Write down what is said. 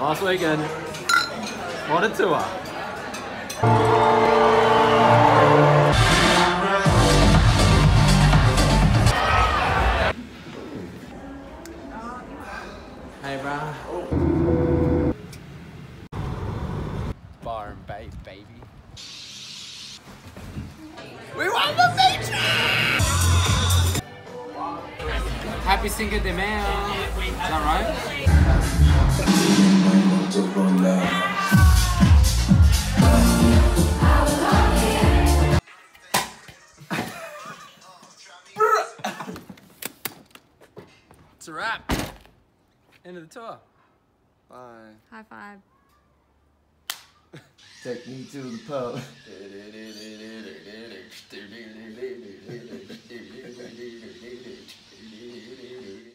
Last weekend. What a tour. Hey, bro. Bar and bait, baby. We won the feature! Happy Cinco de Mayo. Is that right? It's a wrap. End of the tour. Bye. High five. Take me to the pub.